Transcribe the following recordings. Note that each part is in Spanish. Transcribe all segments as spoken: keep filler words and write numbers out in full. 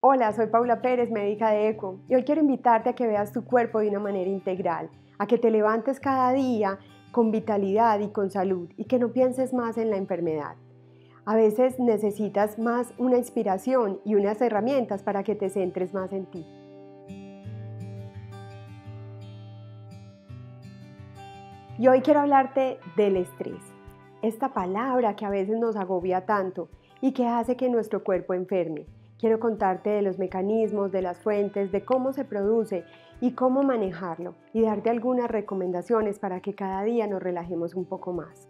Hola, soy Paula Pérez, médica de ECO, y hoy quiero invitarte a que veas tu cuerpo de una manera integral, a que te levantes cada día con vitalidad y con salud y que no pienses más en la enfermedad. A veces necesitas más una inspiración y unas herramientas para que te centres más en ti. Y hoy quiero hablarte del estrés, esta palabra que a veces nos agobia tanto y que hace que nuestro cuerpo enferme. Quiero contarte de los mecanismos, de las fuentes, de cómo se produce y cómo manejarlo y darte algunas recomendaciones para que cada día nos relajemos un poco más.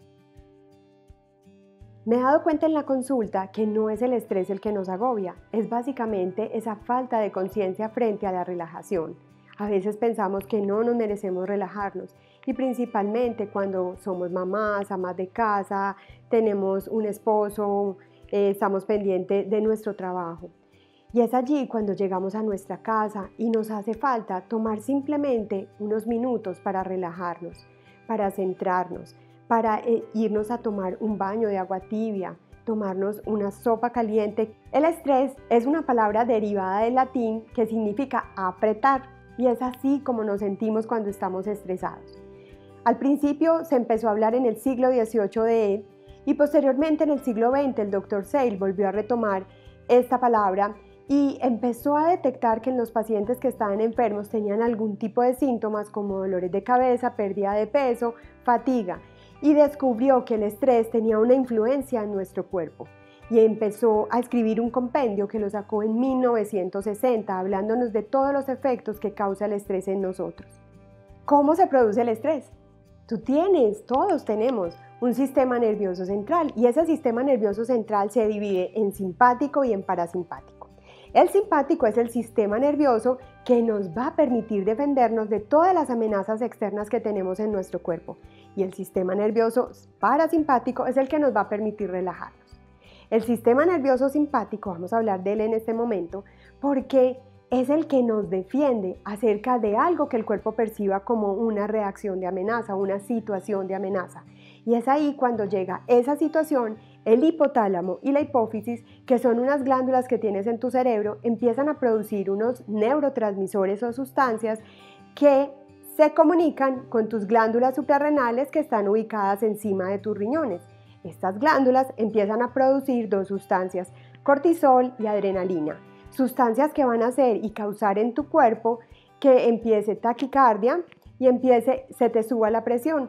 Me he dado cuenta en la consulta que no es el estrés el que nos agobia, es básicamente esa falta de conciencia frente a la relajación. A veces pensamos que no nos merecemos relajarnos y principalmente cuando somos mamás, amas de casa, tenemos un esposo, eh, estamos pendientes de nuestro trabajo. Y es allí cuando llegamos a nuestra casa y nos hace falta tomar simplemente unos minutos para relajarnos, para centrarnos, para eh, irnos a tomar un baño de agua tibia, tomarnos una sopa caliente. El estrés es una palabra derivada del latín que significa apretar y es así como nos sentimos cuando estamos estresados. Al principio se empezó a hablar en el siglo dieciocho de él y posteriormente en el siglo veinte el doctor Seyle volvió a retomar esta palabra y empezó a detectar que en los pacientes que estaban enfermos tenían algún tipo de síntomas como dolores de cabeza, pérdida de peso, fatiga, y descubrió que el estrés tenía una influencia en nuestro cuerpo y empezó a escribir un compendio que lo sacó en mil novecientos sesenta hablándonos de todos los efectos que causa el estrés en nosotros. ¿Cómo se produce el estrés? Tú tienes, todos tenemos un sistema nervioso central y ese sistema nervioso central se divide en simpático y en parasimpático. El simpático es el sistema nervioso que nos va a permitir defendernos de todas las amenazas externas que tenemos en nuestro cuerpo y el sistema nervioso parasimpático es el que nos va a permitir relajarnos. El sistema nervioso simpático, vamos a hablar de él en este momento, porque es el que nos defiende acerca de algo que el cuerpo perciba como una reacción de amenaza, una situación de amenaza. Y es ahí cuando llega esa situación, el hipotálamo y la hipófisis, que son unas glándulas que tienes en tu cerebro, empiezan a producir unos neurotransmisores o sustancias que se comunican con tus glándulas suprarrenales que están ubicadas encima de tus riñones. Estas glándulas empiezan a producir dos sustancias, cortisol y adrenalina. Sustancias que van a hacer y causar en tu cuerpo que empiece taquicardia y empiece, se te suba la presión.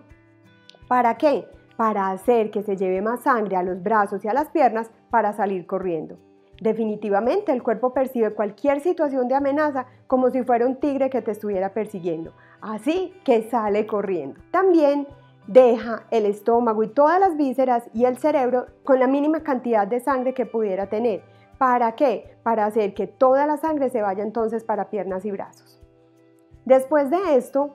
¿Para qué? Para hacer que se lleve más sangre a los brazos y a las piernas para salir corriendo. Definitivamente el cuerpo percibe cualquier situación de amenaza como si fuera un tigre que te estuviera persiguiendo, así que sale corriendo. También deja el estómago y todas las vísceras y el cerebro con la mínima cantidad de sangre que pudiera tener. ¿Para qué? Para hacer que toda la sangre se vaya entonces para piernas y brazos. Después de esto,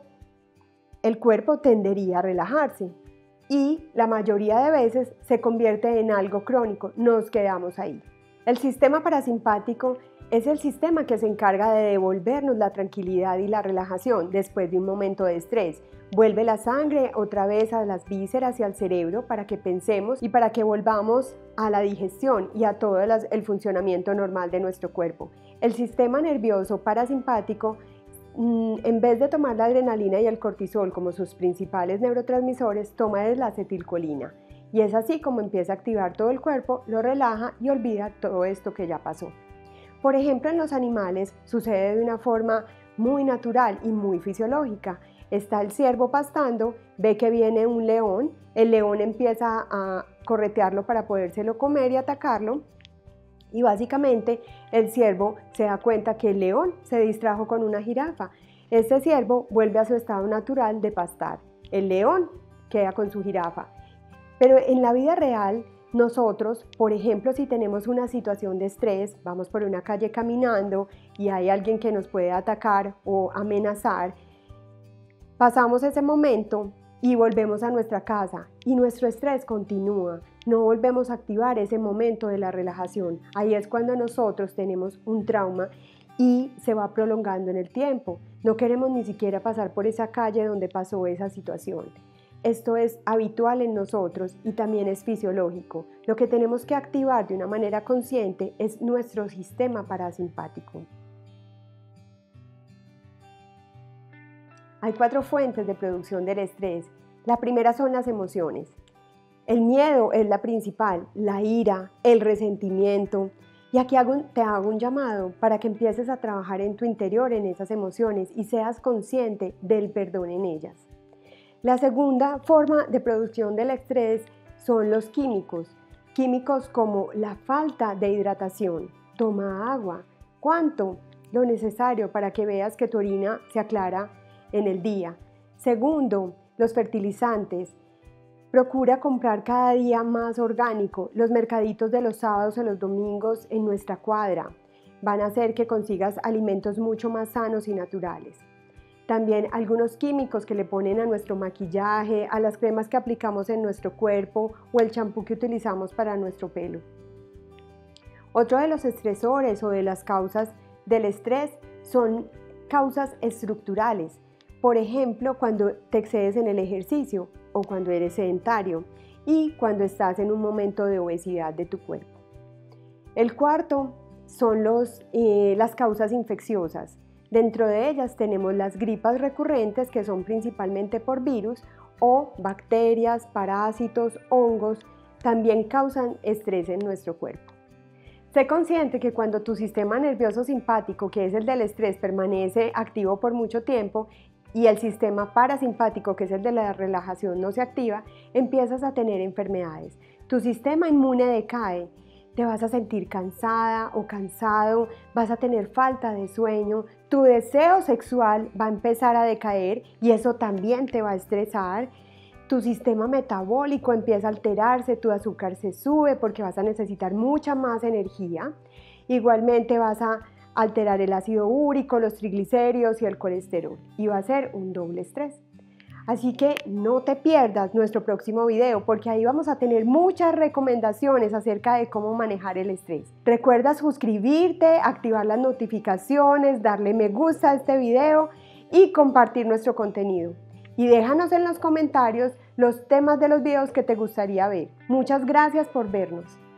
el cuerpo tendería a relajarse y la mayoría de veces se convierte en algo crónico, nos quedamos ahí. El sistema parasimpático es el sistema que se encarga de devolvernos la tranquilidad y la relajación después de un momento de estrés. Vuelve la sangre otra vez a las vísceras y al cerebro para que pensemos y para que volvamos a la digestión y a todo el funcionamiento normal de nuestro cuerpo. El sistema nervioso parasimpático, en vez de tomar la adrenalina y el cortisol como sus principales neurotransmisores, toma la acetilcolina. Y es así como empieza a activar todo el cuerpo, lo relaja y olvida todo esto que ya pasó. Por ejemplo, en los animales sucede de una forma muy natural y muy fisiológica. Está el ciervo pastando, ve que viene un león, el león empieza a corretearlo para podérselo comer y atacarlo. Y básicamente el ciervo se da cuenta que el león se distrajo con una jirafa. Este ciervo vuelve a su estado natural de pastar. El león queda con su jirafa. Pero en la vida real, nosotros, por ejemplo, si tenemos una situación de estrés, vamos por una calle caminando y hay alguien que nos puede atacar o amenazar, pasamos ese momento y volvemos a nuestra casa y nuestro estrés continúa. No volvemos a activar ese momento de la relajación. Ahí es cuando nosotros tenemos un trauma y se va prolongando en el tiempo. No queremos ni siquiera pasar por esa calle donde pasó esa situación. Esto es habitual en nosotros y también es fisiológico. Lo que tenemos que activar de una manera consciente es nuestro sistema parasimpático. Hay cuatro fuentes de producción del estrés. La primera son las emociones. El miedo es la principal, la ira, el resentimiento. Y aquí hago, te hago un llamado para que empieces a trabajar en tu interior en esas emociones y seas consciente del perdón en ellas. La segunda forma de producción del estrés son los químicos. Químicos como la falta de hidratación. Toma agua. ¿Cuánto? Lo necesario para que veas que tu orina se aclara en el día. Segundo, los fertilizantes. Procura comprar cada día más orgánico. Los mercaditos de los sábados o los domingos en nuestra cuadra van a hacer que consigas alimentos mucho más sanos y naturales. También algunos químicos que le ponen a nuestro maquillaje, a las cremas que aplicamos en nuestro cuerpo o el champú que utilizamos para nuestro pelo. Otro de los estresores o de las causas del estrés son causas estructurales. Por ejemplo, cuando te excedes en el ejercicio o cuando eres sedentario y cuando estás en un momento de obesidad de tu cuerpo. El cuarto son los, eh, las causas infecciosas. Dentro de ellas tenemos las gripas recurrentes, que son principalmente por virus o bacterias, parásitos, hongos, también causan estrés en nuestro cuerpo. Sé consciente que cuando tu sistema nervioso simpático, que es el del estrés, permanece activo por mucho tiempo y el sistema parasimpático, que es el de la relajación, no se activa, empiezas a tener enfermedades. Tu sistema inmune decae. Te vas a sentir cansada o cansado, vas a tener falta de sueño, tu deseo sexual va a empezar a decaer y eso también te va a estresar. Tu sistema metabólico empieza a alterarse, tu azúcar se sube porque vas a necesitar mucha más energía. Igualmente vas a alterar el ácido úrico, los triglicéridos y el colesterol y va a ser un doble estrés. Así que no te pierdas nuestro próximo video porque ahí vamos a tener muchas recomendaciones acerca de cómo manejar el estrés. Recuerda suscribirte, activar las notificaciones, darle me gusta a este video y compartir nuestro contenido. Y déjanos en los comentarios los temas de los videos que te gustaría ver. Muchas gracias por vernos.